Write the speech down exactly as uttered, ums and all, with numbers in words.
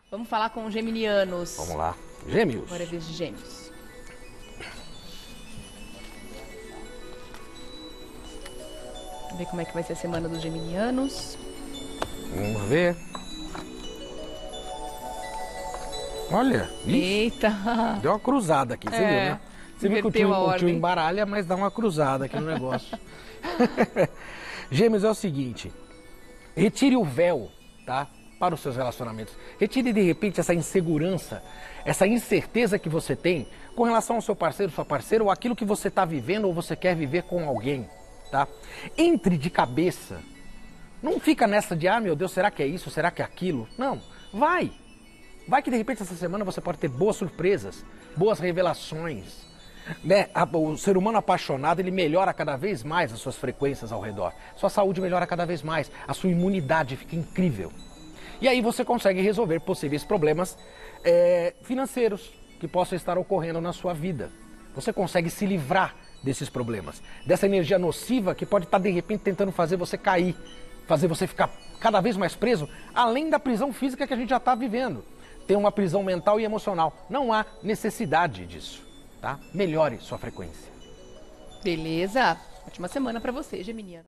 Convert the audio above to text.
Vamos falar com os geminianos. Vamos lá. Gêmeos. Agora é vez de gêmeos. Vamos ver como é que vai ser a semana dos geminianos. Vamos ver. Olha. Ixi, Eita! deu uma cruzada aqui, você É, viu, né? Você viu que o inverteu tio, a o tio ordem. embaralha, mas dá uma cruzada aqui no negócio. Gêmeos é o seguinte, retire o véu, tá? Para os seus relacionamentos. Retire de repente essa insegurança, essa incerteza que você tem com relação ao seu parceiro, sua parceira, ou aquilo que você está vivendo ou você quer viver com alguém, tá? Entre de cabeça. Não fica nessa de, ah, meu Deus, será que é isso? Será que é aquilo? Não, vai. Vai que de repente essa semana você pode ter boas surpresas, boas revelações. Né? O ser humano apaixonado, ele melhora cada vez mais as suas frequências ao redor. Sua saúde melhora cada vez mais, a sua imunidade fica incrível. E aí você consegue resolver possíveis problemas é, financeiros que possam estar ocorrendo na sua vida. Você consegue se livrar desses problemas, dessa energia nociva que pode estar de repente tentando fazer você cair, fazer você ficar cada vez mais preso, além da prisão física que a gente já está vivendo. Tem uma prisão mental e emocional. Não há necessidade disso, tá? Melhore sua frequência. Beleza? Ótima semana pra você, geminiano.